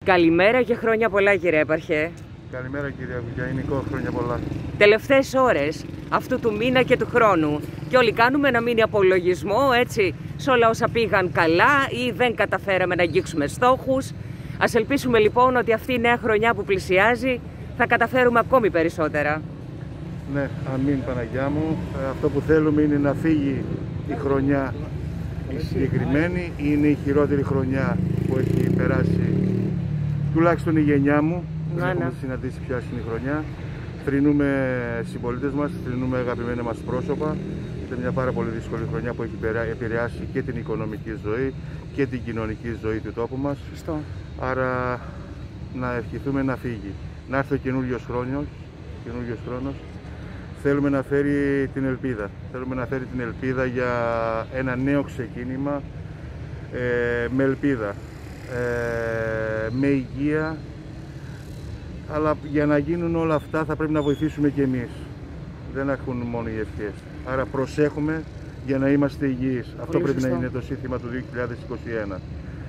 Καλημέρα και χρόνια πολλά, κύριε Έπαρχε. Καλημέρα, κυρία Βουλιανικό, χρόνια πολλά. Τελευταίες ώρες αυτού του μήνα και του χρόνου. Και όλοι κάνουμε ένα μίνι απολογισμό, έτσι, σε όλα όσα πήγαν καλά ή δεν καταφέραμε να αγγίξουμε στόχους. Ας ελπίσουμε λοιπόν ότι αυτή η νέα χρονιά που πλησιάζει θα καταφέρουμε ακόμη περισσότερα. Ναι, αμήν Παναγιά μου. Αυτό που θέλουμε είναι να φύγει η χρονιά η συγκεκριμένη. Είναι η χειρότερη χρονιά που έχει περάσει τουλάχιστον η γενιά μου. Δεν έχουμε συναντήσει ποια είναι η χρονιά. Θρηνούμε συμπολίτες μας, θρηνούμε αγαπημένα μας πρόσωπα. Είναι μια πάρα πολύ δύσκολη χρονιά που έχει επηρεάσει και την οικονομική ζωή και την κοινωνική ζωή του τόπου μας. Σωστό. Άρα να ευχηθούμε να φύγει, να έρθει ο καινούριος χρόνος. Θέλουμε να φέρει την ελπίδα. Θέλουμε να φέρει την ελπίδα για ένα νέο ξεκίνημα, με ελπίδα, με υγεία. Αλλά για να γίνουν όλα αυτά θα πρέπει να βοηθήσουμε και εμείς. Δεν έχουν μόνο οι ευχές. Άρα προσέχουμε για να είμαστε υγιείς. Αυτό πρέπει να είναι το σύνθημα του 2021.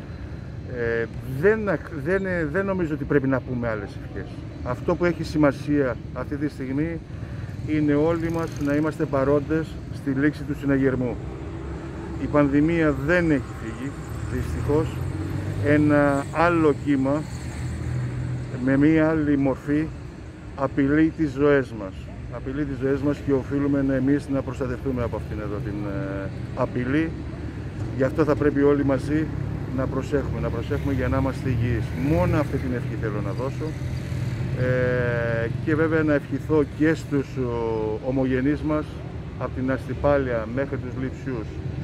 Δεν νομίζω ότι πρέπει να πούμε άλλες ευχές. Αυτό που έχει σημασία αυτή τη στιγμή είναι όλοι μας να είμαστε παρόντες στη λήξη του συναγερμού. Η πανδημία δεν έχει φύγει, δυστυχώς. Ένα άλλο κύμα με μία άλλη μορφή απειλεί τις ζωές μας. Απειλεί τις ζωές μας και οφείλουμε εμείς να προστατευτούμε από αυτήν εδώ την απειλή. Γι' αυτό θα πρέπει όλοι μαζί να προσέχουμε για να είμαστε υγιείς. Μόνο αυτή την ευχή θέλω να δώσω. Και βέβαια να ευχηθώ και στους ομογενείς μας, από την Αστυπάλεια μέχρι τους Λειψιούς,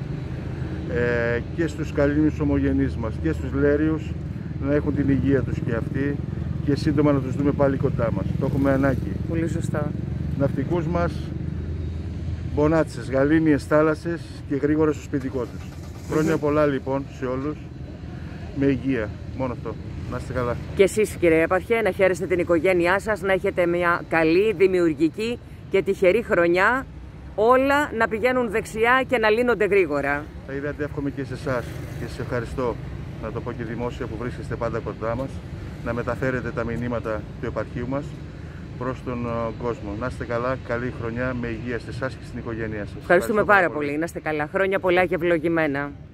και στους καλήνους ομογενείς μας και στους Λέριους, να έχουν την υγεία τους και αυτοί και σύντομα να τους δούμε πάλι κοντά μας. Το έχουμε ανάγκη. Πολύ σωστά. Ναυτικούς μας, μπονάτσες, γαλήνιες θάλασσες και γρήγορα στο σπιτικό τους. Χρόνια πολλά λοιπόν σε όλους, με υγεία, μόνο αυτό. Να είστε καλά. Και εσείς, κύριε Έπαρχε, να χαίρεστε την οικογένειά σας, να έχετε μια καλή, δημιουργική και τυχερή χρονιά. Όλα να πηγαίνουν δεξιά και να λύνονται γρήγορα. Τα ίδια εύχομαι και σε εσάς και σας ευχαριστώ, να το πω και δημόσια, που βρίσκεστε πάντα κοντά μας, να μεταφέρετε τα μηνύματα του επαρχείου μας προς τον κόσμο. Να είστε καλά, καλή χρονιά, με υγεία σε εσάς και στην οικογένειά σας. Ευχαριστούμε πάρα πολύ. Να είστε καλά. Χρόνια πολλά και ευλογημένα.